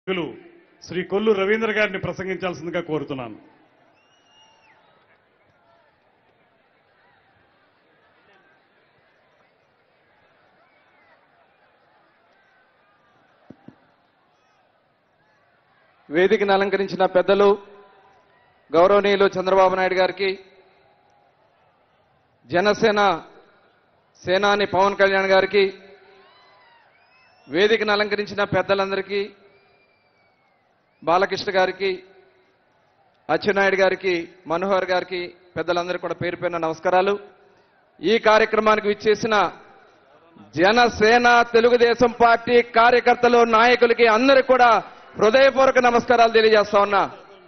శ్రీ కొల్లు రవీంద్ర గారిని ప్రసంగించాల్సిందిగా కోరుతున్నాను. వేదికను అలంకరించిన పెద్దలు గౌరవనీయులు చంద్రబాబు నాయుడు గారికి, జనసేన సేనాని పవన్ కళ్యాణ్ గారికి, వేదికను అలంకరించిన పెద్దలందరికీ, బాలకృష్ణ గారికి, అచ్చెన్నాయుడు గారికి, మనోహర్ గారికి, పెద్దలందరికీ కూడా పేరు పేరున నమస్కారాలు. ఈ కార్యక్రమానికి విచ్చేసిన జనసేన తెలుగుదేశం పార్టీ కార్యకర్తలు, నాయకులకి అందరికీ కూడా హృదయపూర్వక నమస్కారాలు తెలియజేస్తా ఉన్నా.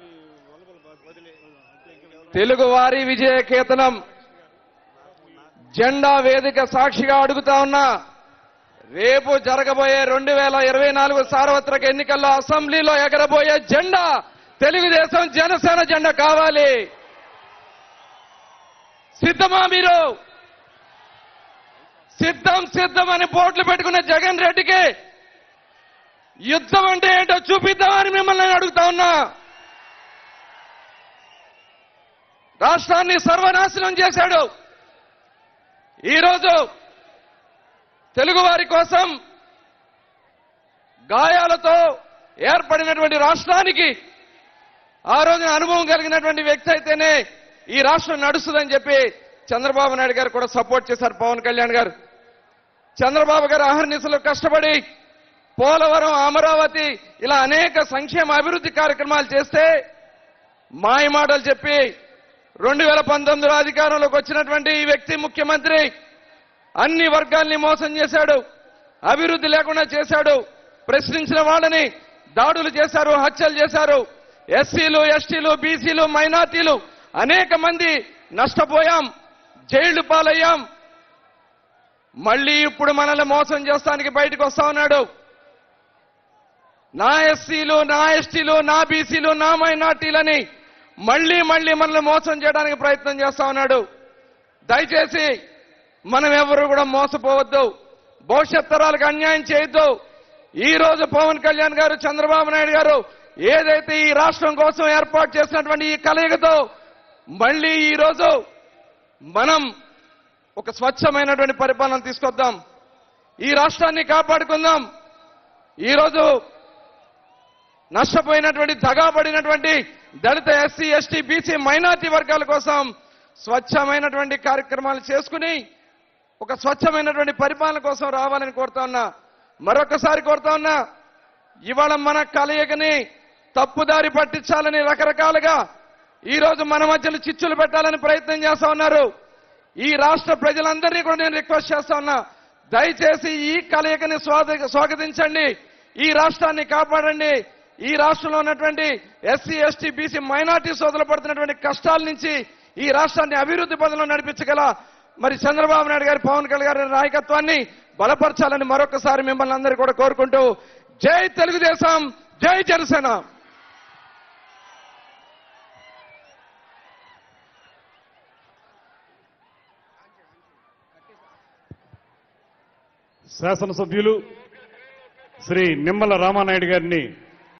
తెలుగువారి విజయ కేతనం జెండా వేదిక సాక్షిగా అడుగుతా ఉన్నా. రేపు జరగబోయే 2024 సార్వత్రిక ఎన్నికల్లో అసెంబ్లీలో ఎగరబోయే జెండా తెలుగుదేశం జనసేన జెండా కావాలి. సిద్ధమా మీరు? సిద్ధం అని బోర్డులు పెట్టుకున్న జగన్ రెడ్డికి యుద్ధం అంటే ఏంటో చూపిద్దామని మిమ్మల్ని అడుగుతా ఉన్నా. రాష్ట్రాన్ని సర్వనాశనం చేశాడు. ఈరోజు తెలుగువారి కోసం గాయాలతో ఏర్పడినటువంటి రాష్ట్రానికి ఆ రోజున అనుభవం కలిగినటువంటి వ్యక్తి అయితేనే ఈ రాష్ట్రం నడుస్తుందని చెప్పి చంద్రబాబు నాయుడు గారు కూడా సపోర్ట్ చేశారు. పవన్ కళ్యాణ్ గారు, చంద్రబాబు గారు అహర్నిశలు కష్టపడి పోలవరం, అమరావతి ఇలా అనేక సంక్షేమ అభివృద్ధి కార్యక్రమాలు చేస్తే మాయమాటలు చెప్పి 2019లో అధికారంలోకి వచ్చినటువంటి ఈ వ్యక్తి ముఖ్యమంత్రి అన్ని వర్గాల్ని మోసం చేశాడు, అభివృద్ధి లేకుండా చేశాడు. ప్రశ్నించిన వాళ్ళని దాడులు చేశారు, హత్యలు చేశారు. ఎస్సీలు, ఎస్టీలు, బీసీలు, మైనార్టీలు అనేక మంది నష్టపోయాం, జైళ్లు పాలయ్యాం. మళ్ళీ ఇప్పుడు మనల్ని మోసం చేస్తానికి బయటకు వస్తా ఉన్నాడు. నా ఎస్సీలు, నా ఎస్టీలు, నా బీసీలు, నా మైనార్టీలని మళ్ళీ మనల్ని మోసం చేయడానికి ప్రయత్నం చేస్తా ఉన్నాడు. దయచేసి మనం ఎవరు కూడా మోసపోవద్దు, భవిష్యత్ తరాలకు అన్యాయం చేయొద్దు. ఈ రోజు పవన్ కళ్యాణ్ గారు, చంద్రబాబు నాయుడు గారు ఏదైతే ఈ రాష్ట్రం కోసం ఏర్పాటు చేసినటువంటి ఈ కలయికతో మళ్ళీ ఈ రోజు మనం ఒక స్వచ్ఛమైనటువంటి పరిపాలన తీసుకొద్దాం, ఈ రాష్ట్రాన్ని కాపాడుకుందాం. ఈరోజు నష్టపోయినటువంటి, దగాపడినటువంటి దళిత, ఎస్సీ, ఎస్టీ, బీసీ, మైనార్టీ వర్గాల కోసం స్వచ్ఛమైనటువంటి కార్యక్రమాలు చేసుకుని ఒక స్వచ్ఛమైనటువంటి పరిపాలన కోసం రావాలని కోరుతా ఉన్నా. మరొకసారి కోరుతా ఉన్నా, ఇవాళ మన కలయికని తప్పుదారి పట్టించాలని రకరకాలుగా ఈరోజు మన మధ్యలో చిచ్చులు పెట్టాలని ప్రయత్నం చేస్తా ఉన్నారు. ఈ రాష్ట్ర ప్రజలందరినీ కూడా నేను రిక్వెస్ట్ చేస్తా ఉన్నా, దయచేసి ఈ కలయికని స్వాగతించండి, ఈ రాష్ట్రాన్ని కాపాడండి. ఈ రాష్ట్రంలో ఉన్నటువంటి ఎస్సీ, ఎస్టీ, బీసీ, మైనార్టీ సోదరులు పడుతున్నటువంటి కష్టాల నుంచి ఈ రాష్ట్రాన్ని అభివృద్ధి పదంలో నడిపించగల మరి చంద్రబాబు నాయుడు గారి, పవన్ కళ్యాణ్ గారి నాయకత్వాన్ని బలపరచాలని మరొకసారి మిమ్మల్ని అందరూ కూడా కోరుకుంటూ, జై తెలుగుదేశం, జై జనసేన. శాసనసభ్యులు శ్రీ నిమ్మల రామానాయుడు గారిని